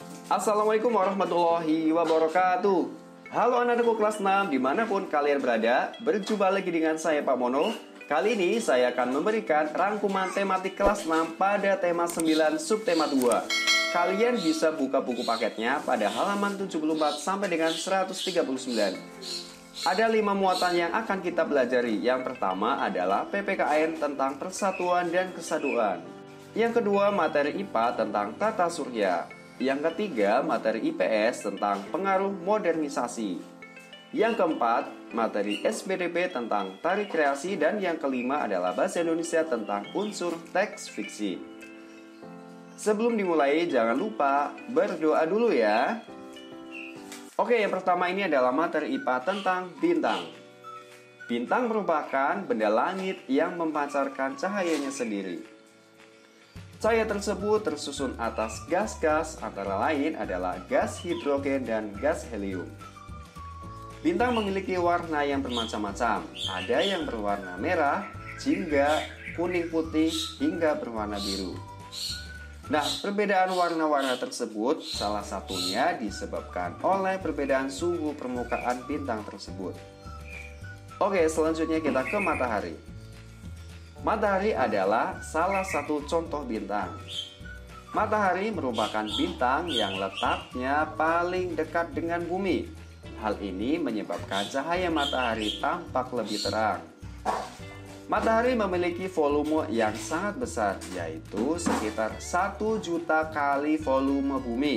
Assalamualaikum warahmatullahi wabarakatuh. Halo anak-anakku kelas 6 dimanapun kalian berada. Berjumpa lagi dengan saya Pak Mono. Kali ini saya akan memberikan rangkuman tematik kelas 6 pada tema 9 subtema 2. Kalian bisa buka buku paketnya pada halaman 74 sampai dengan 139. Ada 5 muatan yang akan kita pelajari. Yang pertama adalah PPKN tentang persatuan dan kesatuan. Yang kedua materi IPA tentang tata surya. Yang ketiga, materi IPS tentang pengaruh modernisasi. Yang keempat, materi SBDP tentang tari kreasi. Dan yang kelima adalah bahasa Indonesia tentang unsur teks fiksi. Sebelum dimulai, jangan lupa berdoa dulu ya. Oke, yang pertama ini adalah materi IPA tentang bintang. Bintang merupakan benda langit yang memancarkan cahayanya sendiri. Cahaya tersebut tersusun atas gas-gas, antara lain adalah gas hidrogen dan gas helium. Bintang memiliki warna yang bermacam-macam. Ada yang berwarna merah, jingga, kuning putih, hingga berwarna biru. Nah, perbedaan warna-warna tersebut salah satunya disebabkan oleh perbedaan suhu permukaan bintang tersebut. Oke, selanjutnya kita ke matahari. Matahari adalah salah satu contoh bintang. Matahari merupakan bintang yang letaknya paling dekat dengan bumi. Hal ini menyebabkan cahaya matahari tampak lebih terang. Matahari memiliki volume yang sangat besar, yaitu sekitar 1 juta kali volume bumi.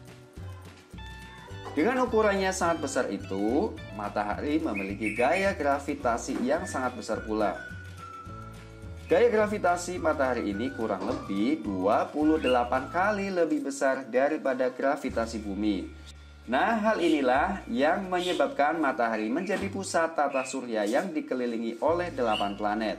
Dengan ukurannya sangat besar itu, matahari memiliki gaya gravitasi yang sangat besar pula. Gaya gravitasi matahari ini kurang lebih 28 kali lebih besar daripada gravitasi bumi. Nah, hal inilah yang menyebabkan matahari menjadi pusat tata surya yang dikelilingi oleh 8 planet.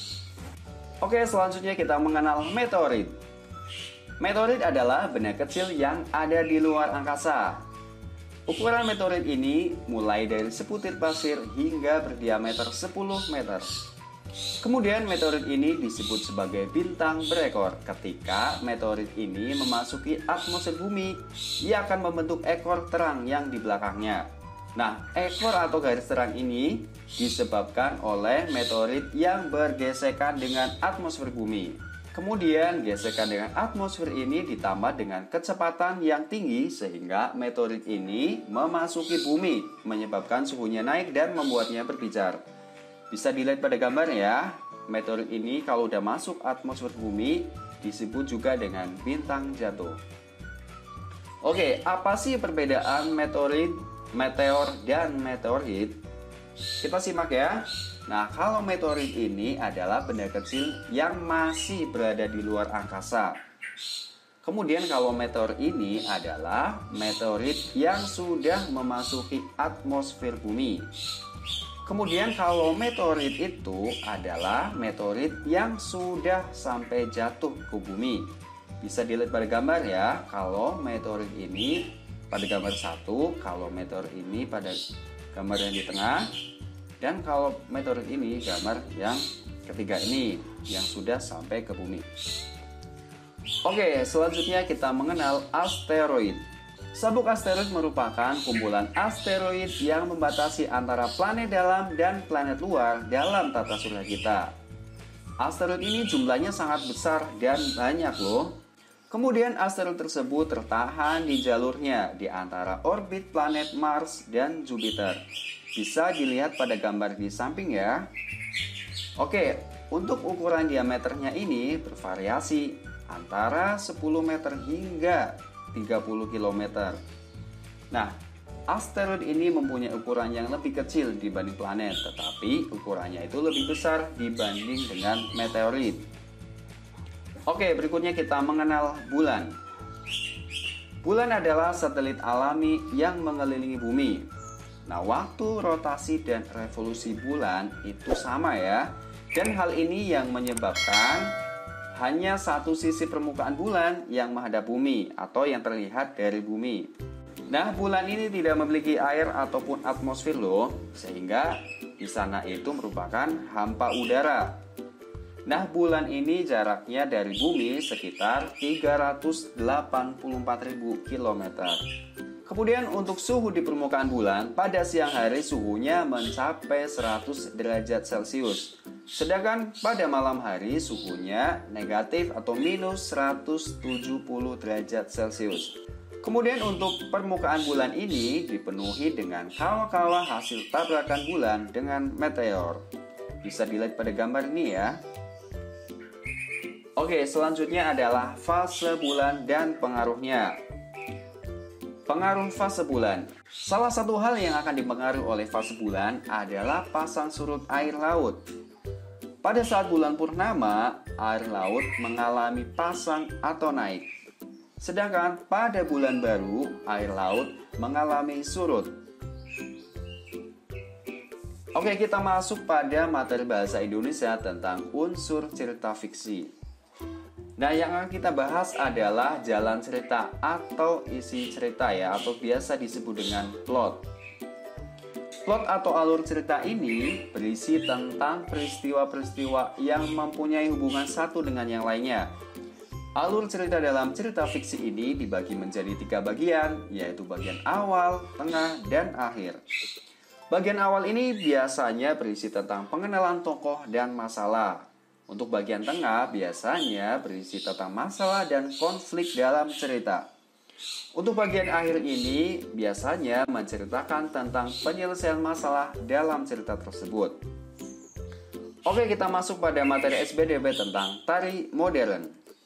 Oke, selanjutnya kita mengenal meteorit. Meteorit adalah benda kecil yang ada di luar angkasa. Ukuran meteorit ini mulai dari sebutir pasir hingga berdiameter 10 meter. Kemudian meteorit ini disebut sebagai bintang berekor. Ketika meteorit ini memasuki atmosfer bumi, ia akan membentuk ekor terang yang di belakangnya. Nah, ekor atau garis terang ini disebabkan oleh meteorit yang bergesekan dengan atmosfer bumi. Kemudian gesekan dengan atmosfer ini ditambah dengan kecepatan yang tinggi sehingga meteorit ini memasuki bumi, menyebabkan suhunya naik dan membuatnya berpijar. Bisa dilihat pada gambar ya, meteorit ini kalau udah masuk atmosfer bumi disebut juga dengan bintang jatuh. Oke, apa sih perbedaan meteorit, meteor, dan meteorit? Kita simak ya. Nah, kalau meteorit ini adalah benda kecil yang masih berada di luar angkasa. Kemudian kalau meteor ini adalah meteorit yang sudah memasuki atmosfer bumi. Kemudian kalau meteorit itu adalah meteorit yang sudah sampai jatuh ke bumi. Bisa dilihat pada gambar ya. Kalau meteorit ini pada gambar 1, kalau meteorit ini pada gambar yang di tengah, dan kalau meteorit ini gambar yang ketiga ini yang sudah sampai ke bumi. Oke, selanjutnya kita mengenal asteroid. Sabuk asteroid merupakan kumpulan asteroid yang membatasi antara planet dalam dan planet luar dalam tata surya kita. Asteroid ini jumlahnya sangat besar dan banyak loh. Kemudian asteroid tersebut tertahan di jalurnya di antara orbit planet Mars dan Jupiter. Bisa dilihat pada gambar di samping ya. Oke, untuk ukuran diameternya ini bervariasi antara 10 meter hingga 30 km. Nah, asteroid ini mempunyai ukuran yang lebih kecil dibanding planet, tetapi ukurannya itu lebih besar dibanding dengan meteorit. Oke, berikutnya kita mengenal bulan. Bulan adalah satelit alami yang mengelilingi bumi. Nah, waktu rotasi dan revolusi bulan itu sama ya. Dan hal ini yang menyebabkan hanya satu sisi permukaan bulan yang menghadap bumi atau yang terlihat dari bumi. Nah, bulan ini tidak memiliki air ataupun atmosfer loh, sehingga di sana itu merupakan hampa udara. Nah, bulan ini jaraknya dari bumi sekitar 384.000 km. Kemudian untuk suhu di permukaan bulan, pada siang hari suhunya mencapai 100 derajat Celcius. Sedangkan pada malam hari suhunya negatif atau minus 170 derajat Celcius. Kemudian untuk permukaan bulan ini dipenuhi dengan kawah-kawah hasil tabrakan bulan dengan meteor. Bisa dilihat pada gambar ini ya. Oke, selanjutnya adalah fase bulan dan pengaruhnya. Pengaruh fase bulan. Salah satu hal yang akan dipengaruhi oleh fase bulan adalah pasang surut air laut. Pada saat bulan purnama, air laut mengalami pasang atau naik. Sedangkan pada bulan baru, air laut mengalami surut. Oke, kita masuk pada materi bahasa Indonesia tentang unsur cerita fiksi. Nah, yang akan kita bahas adalah jalan cerita atau isi cerita ya, atau biasa disebut dengan plot. Plot atau alur cerita ini berisi tentang peristiwa-peristiwa yang mempunyai hubungan satu dengan yang lainnya. Alur cerita dalam cerita fiksi ini dibagi menjadi 3 bagian, yaitu bagian awal, tengah, dan akhir. Bagian awal ini biasanya berisi tentang pengenalan tokoh dan masalah. Untuk bagian tengah biasanya berisi tentang masalah dan konflik dalam cerita. Untuk bagian akhir ini biasanya menceritakan tentang penyelesaian masalah dalam cerita tersebut. Oke, kita masuk pada materi SBDP tentang tari modern.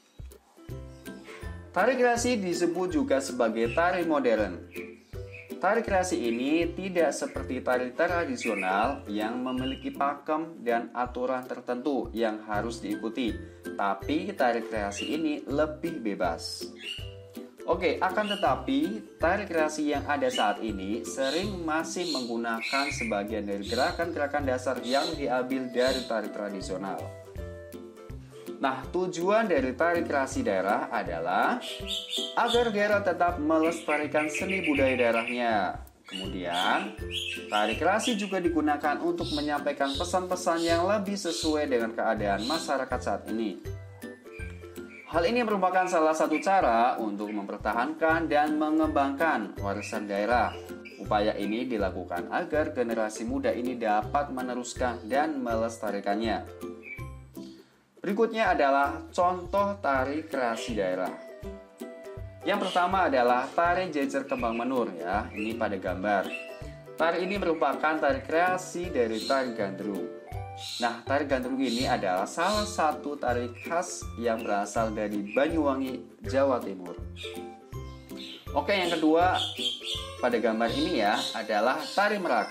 Tari kreasi disebut juga sebagai tari modern. Tari kreasi ini tidak seperti tari tradisional yang memiliki pakem dan aturan tertentu yang harus diikuti, tapi tari kreasi ini lebih bebas. Oke, akan tetapi tari kreasi yang ada saat ini sering masih menggunakan sebagian dari gerakan-gerakan dasar yang diambil dari tari tradisional. Nah, tujuan dari tari kreasi daerah adalah agar daerah tetap melestarikan seni budaya daerahnya. Kemudian, tari kreasi juga digunakan untuk menyampaikan pesan-pesan yang lebih sesuai dengan keadaan masyarakat saat ini. Hal ini merupakan salah satu cara untuk mempertahankan dan mengembangkan warisan daerah. Upaya ini dilakukan agar generasi muda ini dapat meneruskan dan melestarikannya. Berikutnya adalah contoh tari kreasi daerah. Yang pertama adalah tari jejer kembang menur ya, ini pada gambar. Tari ini merupakan tari kreasi dari tari gandrung. Nah, tari gandrung ini adalah salah satu tari khas yang berasal dari Banyuwangi, Jawa Timur. Oke, yang kedua pada gambar ini ya adalah tari merak.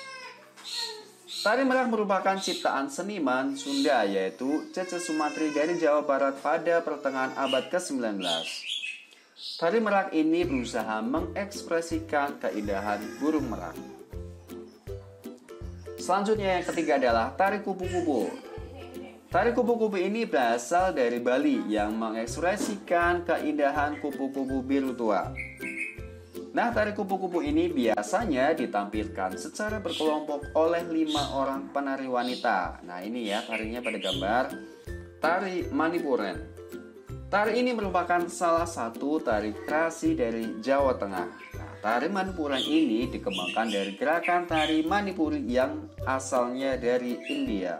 Tari merak merupakan ciptaan seniman Sunda yaitu Cece Sumantri dari Jawa Barat pada pertengahan abad ke-19. Tari merak ini berusaha mengekspresikan keindahan burung merak. Selanjutnya yang ketiga adalah tari kupu-kupu. Tari kupu-kupu ini berasal dari Bali yang mengekspresikan keindahan kupu-kupu biru tua. Nah, tari kupu-kupu ini biasanya ditampilkan secara berkelompok oleh 5 orang penari wanita. Nah, ini ya tarinya pada gambar tari Manipuren. Tari ini merupakan salah satu tari kreasi dari Jawa Tengah. Nah, tari Manipuren ini dikembangkan dari gerakan tari Manipuri yang asalnya dari India.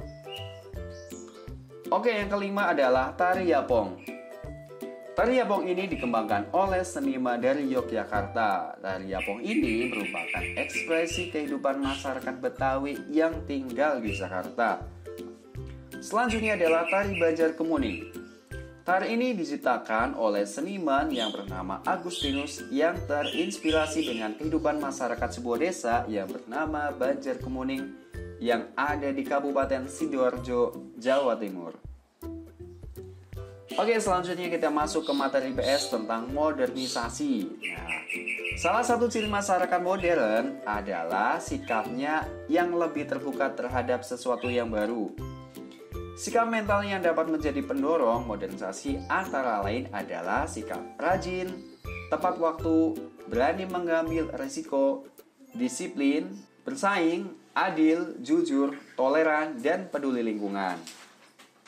Oke, yang kelima adalah tari Yapong. Tari Yapong ini dikembangkan oleh seniman dari Yogyakarta. Tari Yapong ini merupakan ekspresi kehidupan masyarakat Betawi yang tinggal di Jakarta. Selanjutnya adalah tari Banjar Kemuning. Tari ini diciptakan oleh seniman yang bernama Agustinus yang terinspirasi dengan kehidupan masyarakat sebuah desa yang bernama Banjar Kemuning yang ada di Kabupaten Sidoarjo, Jawa Timur. Oke, selanjutnya kita masuk ke materi PS tentang modernisasi. Nah, salah satu ciri masyarakat modern adalah sikapnya yang lebih terbuka terhadap sesuatu yang baru. Sikap mental yang dapat menjadi pendorong modernisasi antara lain adalah sikap rajin, tepat waktu, berani mengambil risiko, disiplin, bersaing, adil, jujur, toleran, dan peduli lingkungan.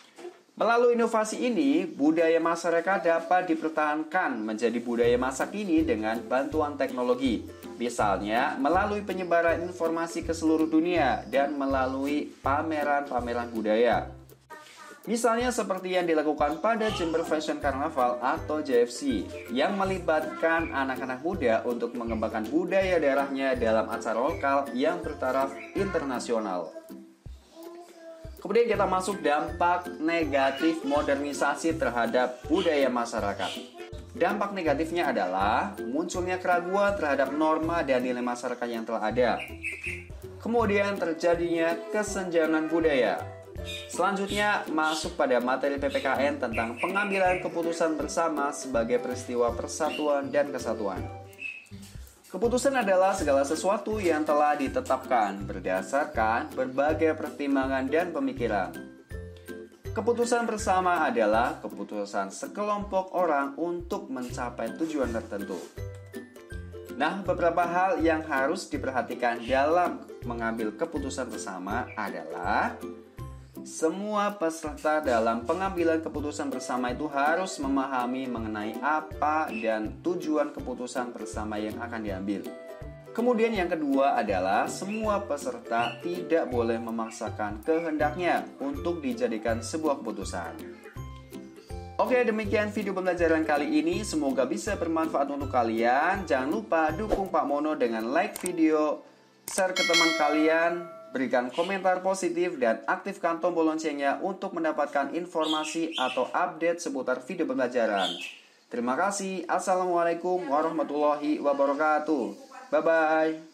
Melalui inovasi ini, budaya masyarakat dapat dipertahankan menjadi budaya masa kini dengan bantuan teknologi. Misalnya, melalui penyebaran informasi ke seluruh dunia dan melalui pameran-pameran budaya. Misalnya seperti yang dilakukan pada Jember Fashion Carnival atau JFC, yang melibatkan anak-anak muda untuk mengembangkan budaya daerahnya dalam acara lokal yang bertaraf internasional. Kemudian kita masuk dampak negatif modernisasi terhadap budaya masyarakat. Dampak negatifnya adalah munculnya keraguan terhadap norma dan nilai masyarakat yang telah ada. Kemudian terjadinya kesenjangan budaya. Selanjutnya masuk pada materi PPKN tentang pengambilan keputusan bersama sebagai peristiwa persatuan dan kesatuan. Keputusan adalah segala sesuatu yang telah ditetapkan berdasarkan berbagai pertimbangan dan pemikiran. Keputusan bersama adalah keputusan sekelompok orang untuk mencapai tujuan tertentu. Nah, beberapa hal yang harus diperhatikan dalam mengambil keputusan bersama adalah semua peserta dalam pengambilan keputusan bersama itu harus memahami mengenai apa dan tujuan keputusan bersama yang akan diambil. Kemudian yang kedua adalah semua peserta tidak boleh memaksakan kehendaknya untuk dijadikan sebuah keputusan. Oke, demikian video pembelajaran kali ini. Semoga bisa bermanfaat untuk kalian. Jangan lupa dukung Pak Mono dengan like video, share ke teman kalian, berikan komentar positif, dan aktifkan tombol loncengnya untuk mendapatkan informasi atau update seputar video pembelajaran. Terima kasih. Assalamualaikum warahmatullahi wabarakatuh. Bye-bye.